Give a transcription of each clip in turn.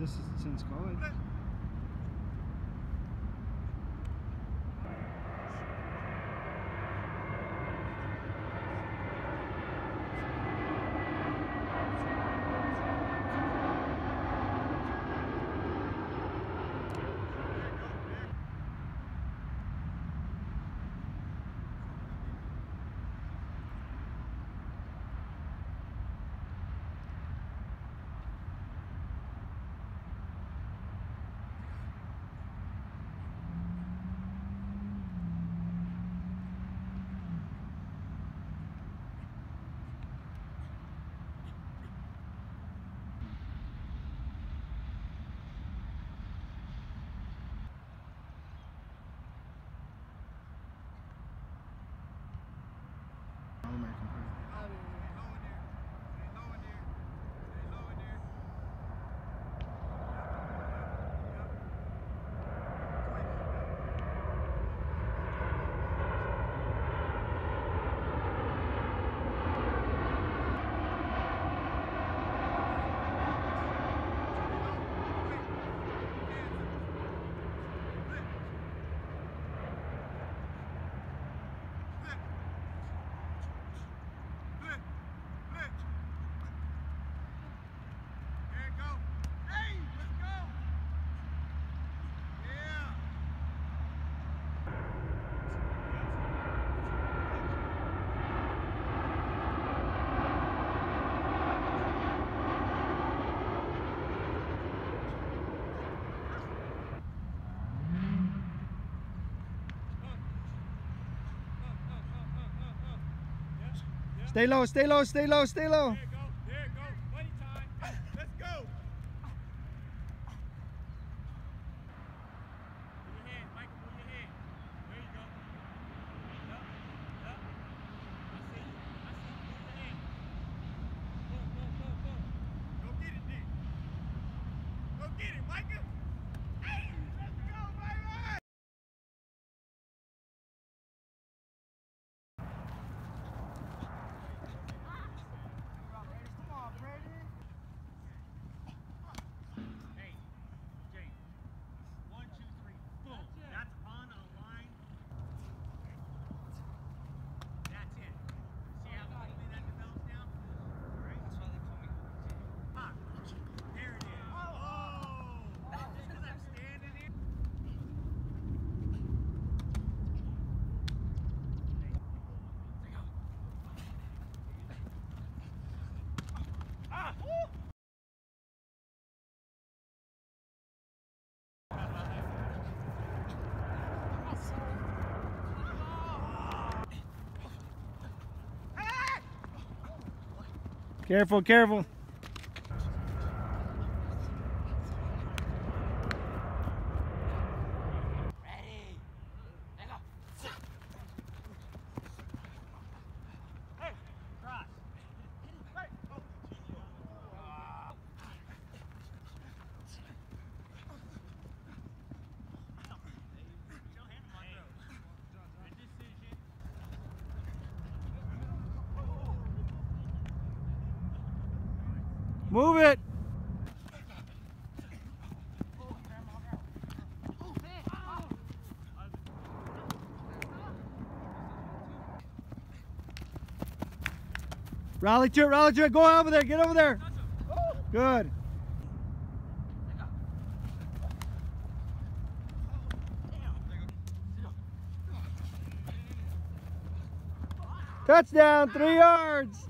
Just since college. All-American player. Stay low, stay low, stay low, stay low. There you go, there you go. Money time. Let's go. Pull your hand, Micah, pull your hand. There you go. Up, up. I see you. I see you. Pull your hand. Boom, boom, boom, boom. Go get it, D. Go get it, Micah. Hey, let's go, baby. Careful, careful. Move it. Rally to it, rally to it. Go over there, get over there. Good. Touchdown, 3 yards.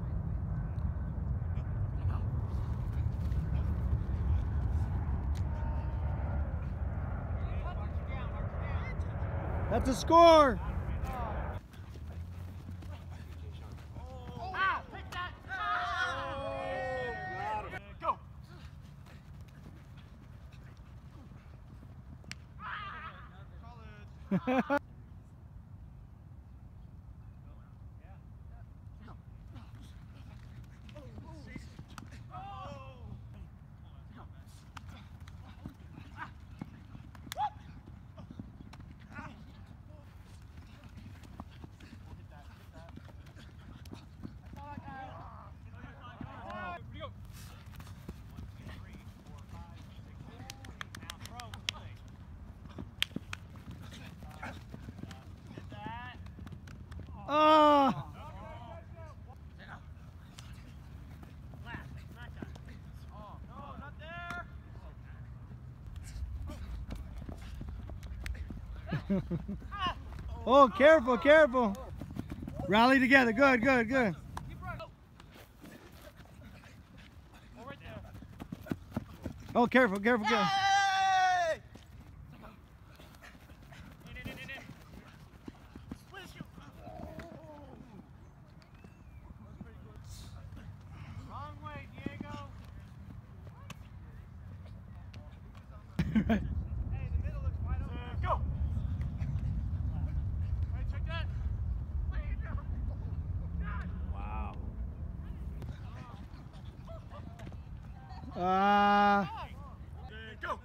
That's a score. Go. Oh, careful, careful. Rally together. Good, good, good. Oh, careful, careful, careful. Wrong way, Diego. Right. Hey, the middle looks wide open. Go. Hey, check that. Wow. Go.